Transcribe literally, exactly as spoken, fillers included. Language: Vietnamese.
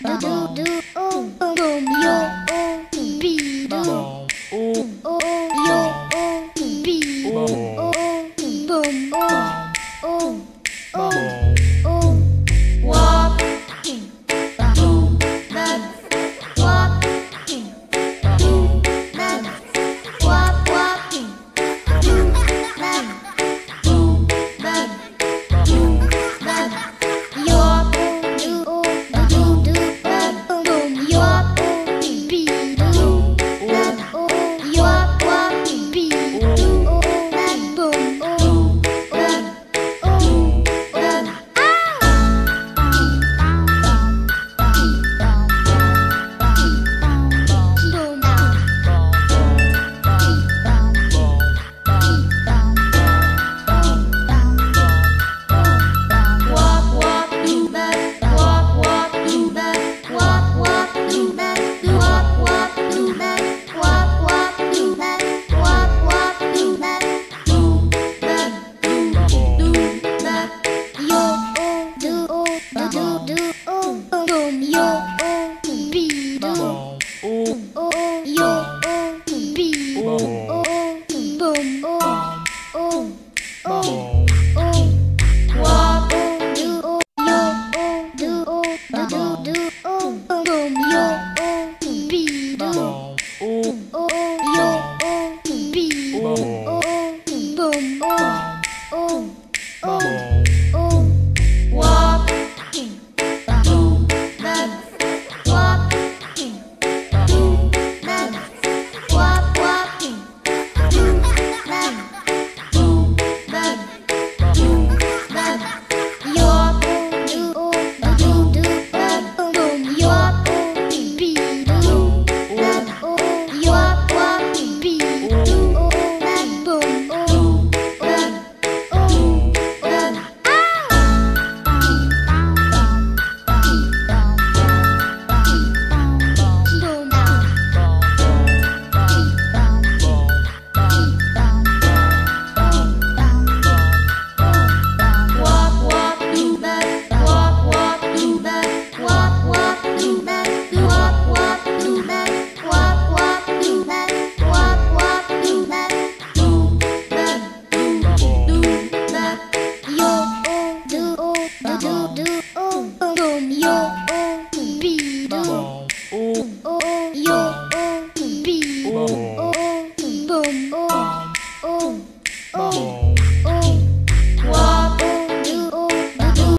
do do do oh boom yo oh be do oh oh yo oh be oh boom oh oh oh oh wop boom bang wop boom bang wop wop boom bang boom bang boom bang yo do oh do do bang boom yo be do bang oh yo wop be do bang boom oh bang oh bang do do